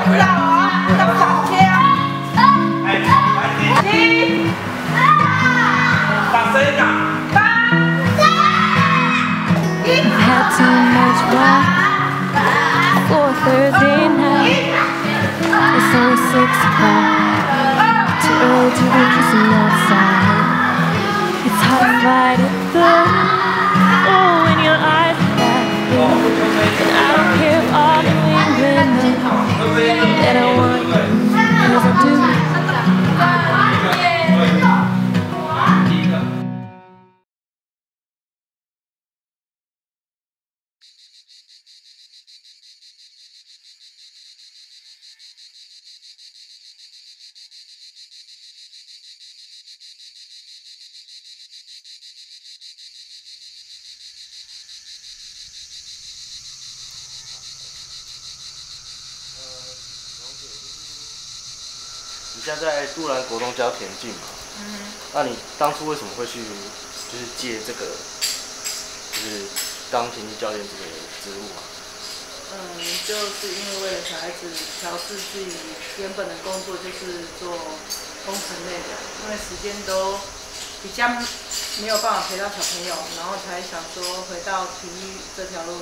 知道啊，要闪切啊。7、 大声一点。 8、 Had too much wine for Thursday night. It's only 6 o'clock. Too early to be kissing outside. It's hard to fight it though. Oh, when your eyes are laughing. And I don't care if all the women know that I want you, 'cause I do. 你现在在都兰国中教田径嘛？那你当初为什么会去就是接这个就是当田径教练这个职务啊？ 就是因为为了小孩子调试自己原本的工作，就是做工程类的，因为时间都比较没有办法陪到小朋友，然后才想说回到体育这条路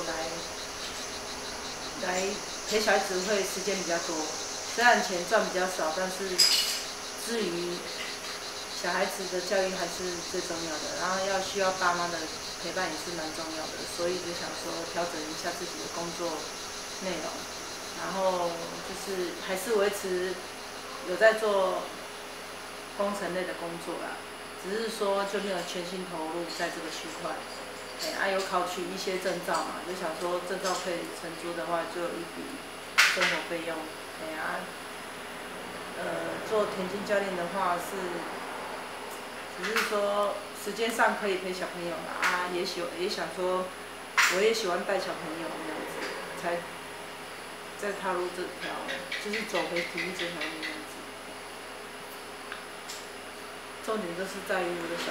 来陪小孩子会时间比较多。虽然钱赚比较少，但是至于小孩子的教育还是最重要的，然后需要爸妈的陪伴也是蛮重要的，所以就想说调整一下自己的工作内容，然后就是还是维持有在做工程类的工作啦，只是说就没有全心投入在这个区块。有考取一些证照嘛，就想说证照可以承租的话，就有一笔生活费用。做田径教练的话只是说时间上可以陪小朋友啦，也想说，我也喜欢带小朋友这样子，才再踏入这条，就是走回体育这条路这样子。重点就是在于我的小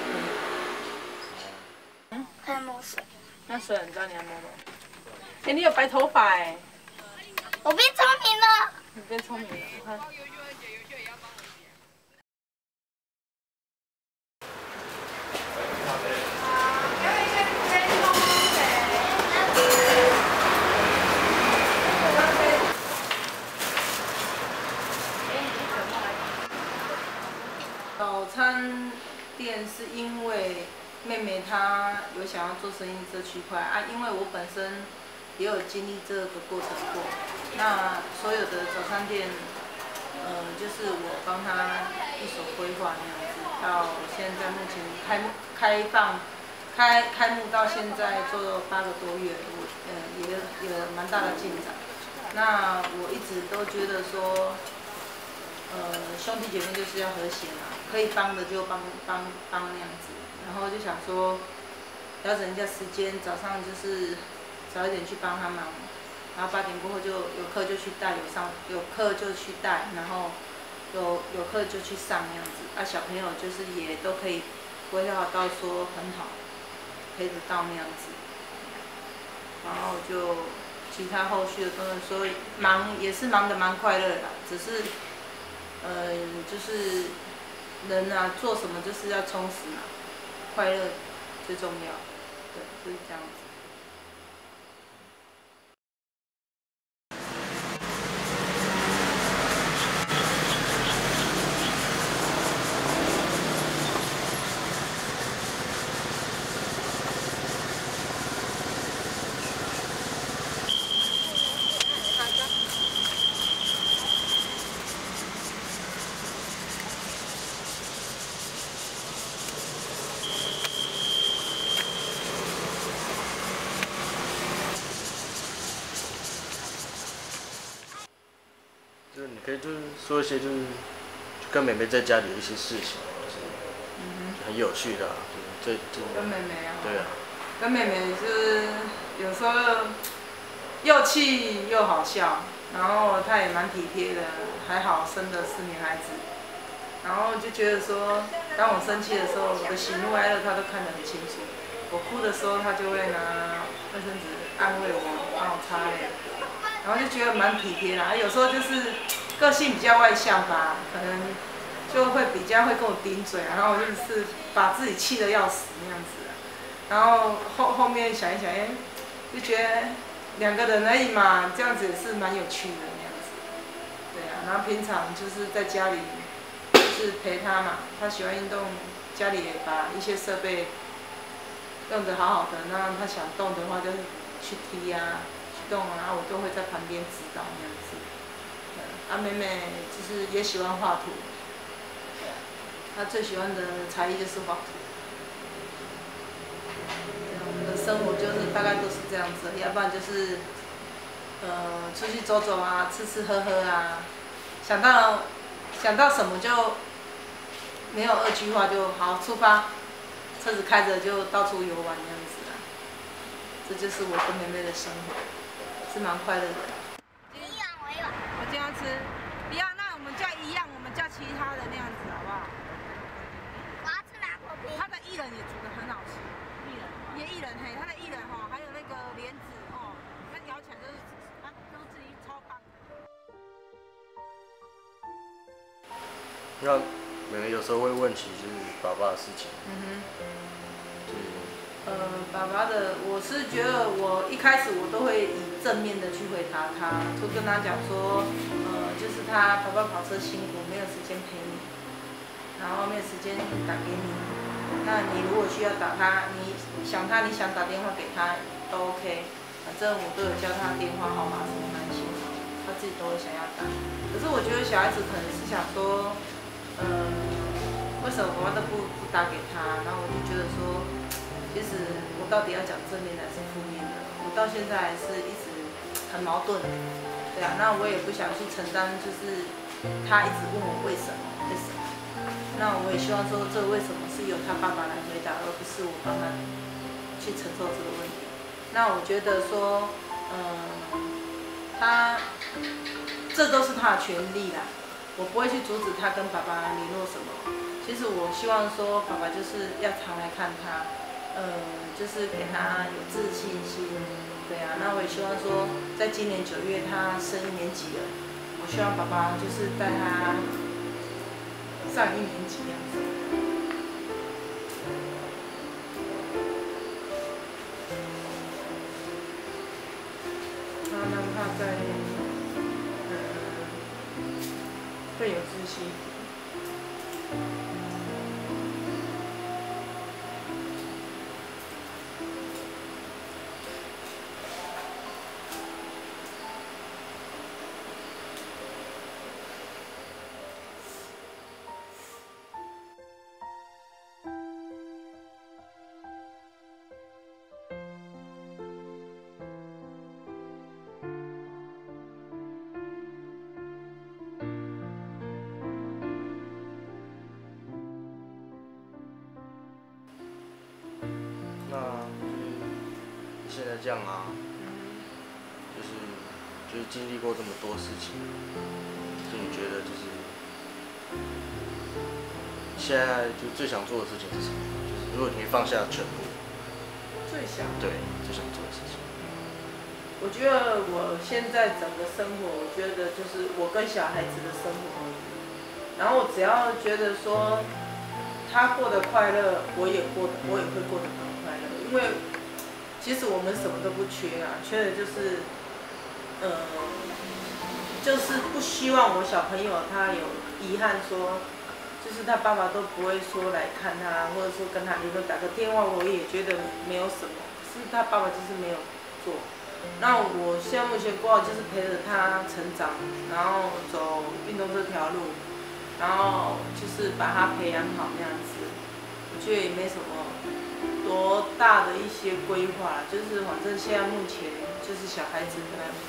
朋友。 还摸水。 那水你知道你要摸吗？你有白头发哎！ 我变聪明了。 你变聪明了，我看。早餐店是因为妹妹她有想要做生意这区块啊，因为我本身也有经历这个过程过。那所有的早餐店，就是我帮她一手规划那样子，到现在目前开幕到现在做8个多月，也有蛮大的进展。那我一直都觉得说，兄弟姐妹就是要和谐嘛，可以帮的就帮那样子，然后就想说调整一下时间，早上就是早一点去帮他忙，然后8点过后就有课就去带，有课就去带，然后有课就去上那样子，啊小朋友就是也都可以规划到说很好，陪得到那样子，然后就其他后续的东西，所以也是忙得蛮快乐的，只是就是人啊做什么就是要充实嘛，快乐最重要，对，就是这样子。 就是你可以就是说一些就是跟妹妹在家里的一些事情，就是很有趣的、啊，就是跟妹妹啊。 对啊。 跟妹妹就是有时候又气又好笑，然后她也蛮体贴的，还好生的是女孩子，然后就觉得说，当我生气的时候，我的喜怒哀乐她都看得很清楚。我哭的时候，她就会拿卫生纸安慰我，帮我擦泪。 然后就觉得蛮体贴啦。有时候就是个性比较外向吧，可能就会比较会跟我顶嘴，然后就是把自己气得要死那样子。然后后面想一想，哎，就觉得2个人而已嘛，这样子也是蛮有趣的那样子。对啊，然后平常就是在家里就是陪他嘛，他喜欢运动，家里也把一些设备用得好好的，那他想动的话就去踢啊、去动啊，我都会在旁边指导那样子。妹妹就是也喜欢画图，她最喜欢的才艺就是画图。我们的生活就是大概都是这样子，要不然就是出去走走啊，吃吃喝喝啊，想到什么就没有2句话就好出发，车子开着就到处游玩这样子啊。这就是我跟妹妹的生活，是蛮快乐的。我今天要吃，一样，那我们叫一样，我们叫其他的那样子好不好？ 我要吃拿破皮。 它的薏仁也煮得很好吃，薏仁嘿，它的薏仁哈，还有那个莲子哦，那咬起来都是超棒的。 那妹妹有时候会问起就是爸爸的事情。 爸爸的，我是觉得我一开始我都会以正面的去回答他，就跟他讲说，就是爸爸跑车辛苦，没有时间陪你，然后没有时间打给你。那你如果需要打他，你想打电话给他都 OK， 反正我都有教他电话号码什么那些，他自己都会想要打。可是我觉得小孩子可能是想说，为什么爸爸都不打给他？然后我就觉得说。其实我到底要讲正面的还是负面的？我到现在还是一直很矛盾，对啊，那我也不想去承担，就是他一直问我为什么，那我也希望说这为什么是由他爸爸来回答，而不是我帮他去承受这个问题。那我觉得说，他这都是他的权利啦，我不会去阻止他跟爸爸联络什么。其实我希望说，爸爸就是要常来看他。就是给他有自信心，对啊，那我也希望说，在今年9月他升1年级了，我希望爸爸就是带他上1年级这样子。让他在更有自信。 现在这样啊，就是经历过这么多事情，就你觉得就是现在就最想做的事情是什么？就是如果你放下全部，最想做的事情。 我觉得我现在整个生活，我觉得就是我跟小孩子的生活，然后我只要觉得说他过得快乐，我也会过得很快乐，因为。其实我们什么都不缺啊，缺的就是，就是不希望我小朋友他有遗憾说，就是他爸爸都不会说来看他，或者说跟他联络打个电话，我也觉得没有什么，是他爸爸就是没有做。那我现在目前规划就是陪着他成长，然后走运动这条路，然后就是把他培养好那样子，我觉得也没什么。多大的一些规划，就是反正现在目前就是小孩子可能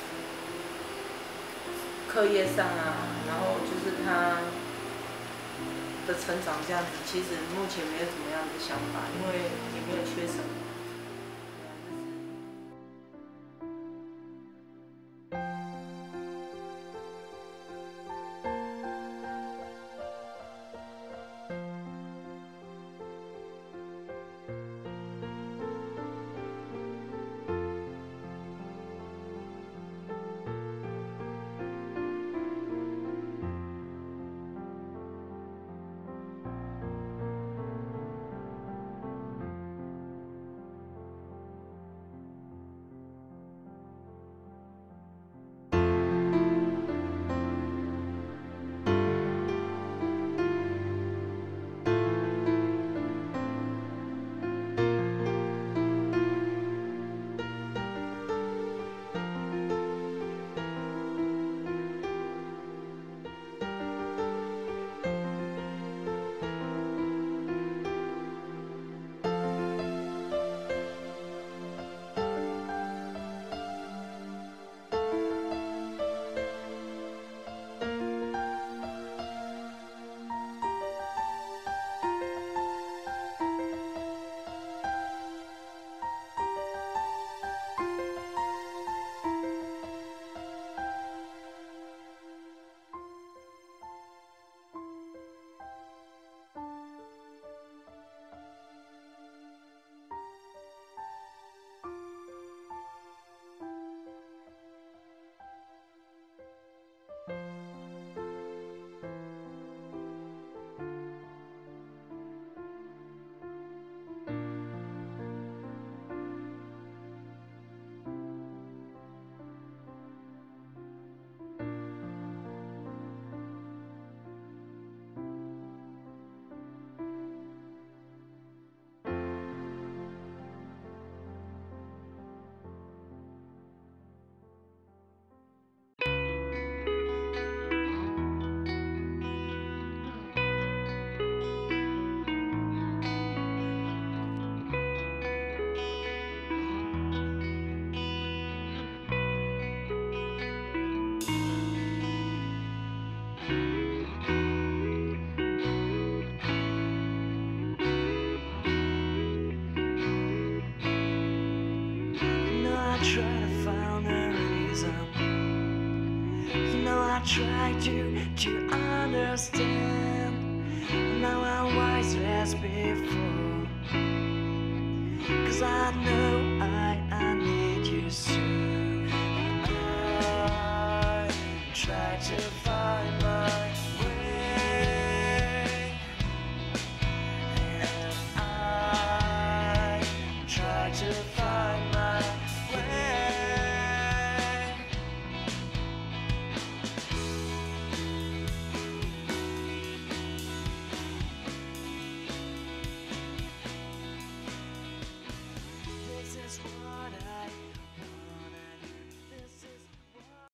课业上啊，然后就是他的成长这样子，其实目前没有什么样的想法，因为也没有缺什么。 try to find a reason. You know I try to understand. Now I'm wiser as before. 'Cause I know I